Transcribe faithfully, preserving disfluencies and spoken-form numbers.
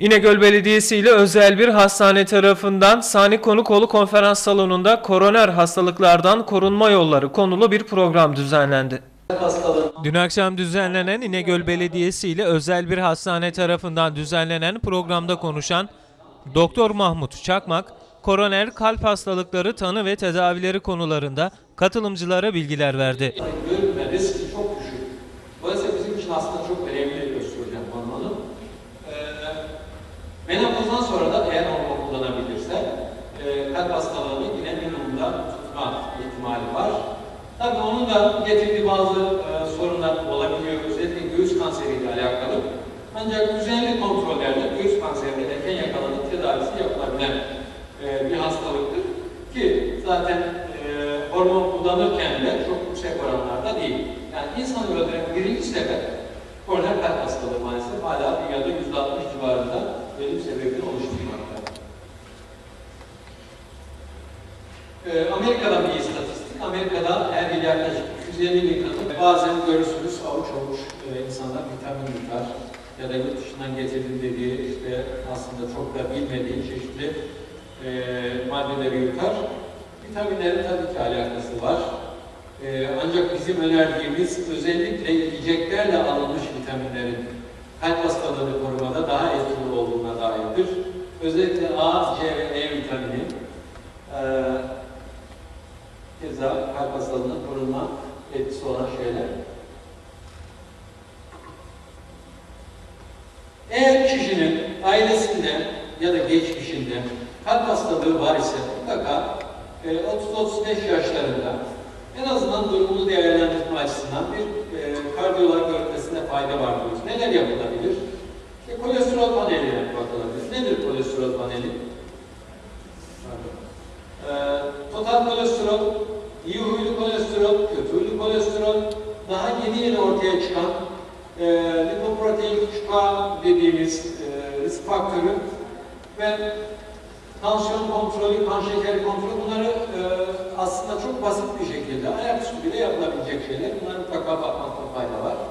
İnegöl Belediyesi ile özel bir hastane tarafından Sani Konukoğlu Konferans Salonu'nda koroner hastalıklardan korunma yolları konulu bir program düzenlendi. Dün akşam düzenlenen İnegöl Belediyesi ile özel bir hastane tarafından düzenlenen programda konuşan Doktor Mahmut Çakmak, koroner kalp hastalıkları tanı ve tedavileri konularında katılımcılara bilgiler verdi. Görülme riski çok düşük. Dolayısıyla bizim için aslında çok önemli gösteriyor konunun. Ee, menopozdan sonra da eğer onu kullanabilirse e, kalp hastalığını yine minimumda tutma ihtimali var. Tabii onun da getirdiği bazı e, sorunlar olabiliyor. Özellikle göğüs kanseriyle alakalı. Ancak düzenli kontrollerle göğüs kanserinin erken yakalanıp tedavisi yapılabilen e, bir hastalıktır. Ki zaten e, hormon kullanırken de çok yüksek oranlarda değil. Yani insanı öldüren birinci sebep koroner kalp hastalığı maalesef hala dünyada yüzde altmış civarında ölüm sebebini oluşturmakta. E, Amerika'dan bir istatistik. Amerika'da her yıl yaklaşık iki yüz elli bin kadın bazen görürsünüz avuç avuç e, insanlar vitamin yutar ya da yurt dışından getirdim dediği işte aslında çok da bilmediği çeşitli e, maddeleri yutar. Vitaminlerin tabii ki alakası var. Ee, ancak bizim önerdiğimiz özellikle yiyeceklerle alınmış vitaminlerin kalp hastalığını korumada daha etkili olduğuna dairdir. Özellikle A, C ve E vitamini e, keza kalp hastalığına korunma etkisi olan şeyler. Eğer kişinin ailesinde ya da geçmişinde kalp hastalığı var ise mutlaka otuz otuz beş yaşlarında en azından durumunu değerlendirme açısından bir e, kardiyolog görülmesine fayda var diyoruz. Neler yapılabilir? İşte kolesterol paneline bakılabilir. Nedir kolesterol paneli? E, total kolesterol, iyi huylu kolesterol, kötü huylu kolesterol, daha yeni yeni ortaya çıkan e, lipoprotein küçük A dediğimiz e, risk faktörü ve tansiyon kontrolü, kan şekeri kontrolü bunları e, aslında çok basit bir şekilde ayaküstü bile yapılabilecek şeyler. Bunlara mutlaka bakmakta fayda var.